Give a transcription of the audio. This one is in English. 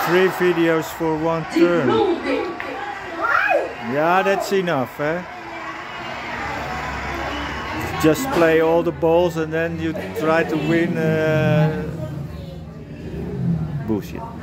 3 videos for 1 turn. Yeah, that's enough, eh? Just play all the balls and then you try to win. Bullshit.